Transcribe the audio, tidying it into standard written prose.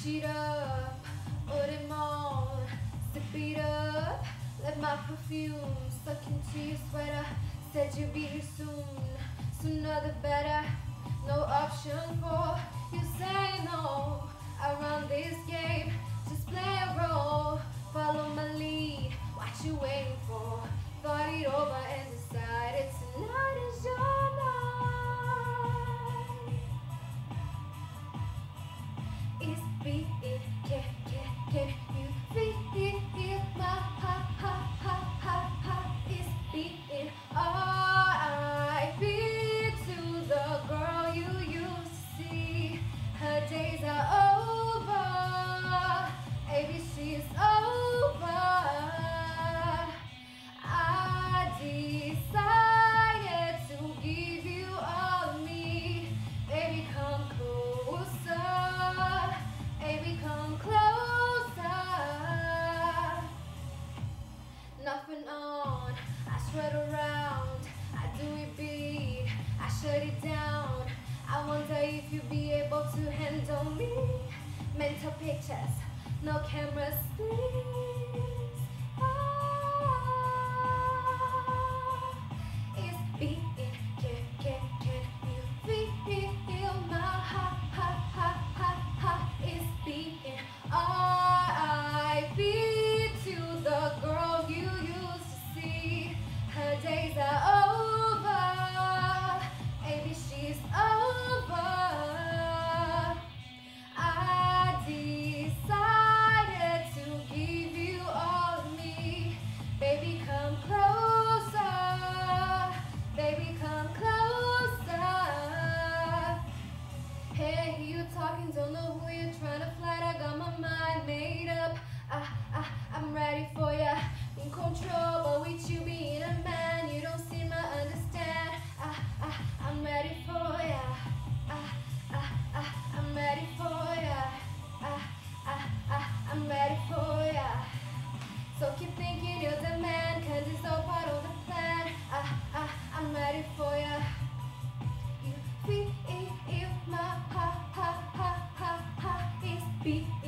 Sheet up, put him on, sip it up. Let my perfume suck into your sweater. Said you'd be here soon, sooner the better. No option for you say no. I run this game, just play a role. Follow my lead, what you waiting for? Thought it over and decided tonight is your night. It's beating, can you feel my heart? It's beating. R.I.P. to the girl you used to see. Her days are over, ABC's over. I decided to give you all of me. Baby, come closer. Baby, come closer. Nothing on, I sweat around. I do it big, I shut it down. I wonder if you'll be able to handle me. Mental pictures, no cameras, please. It's beating, can you feel my heart? It's beating. R.I.P. to the girl you used to see. Her days are over, baby, she's over. I decided to give you all of me. Baby, come closer. Baby, come closer. Hey, you talking, don't know who you're trying to flirt. I got my mind made up. I'm ready for ya. In control, but with you being a man, you don't seem to understand. I'm ready for ya. I'm ready for ya. I'm ready for ya. So keep thinking you're the man, 'cause it's all part of the plan. I'm ready for ya. You feel my heart is beating.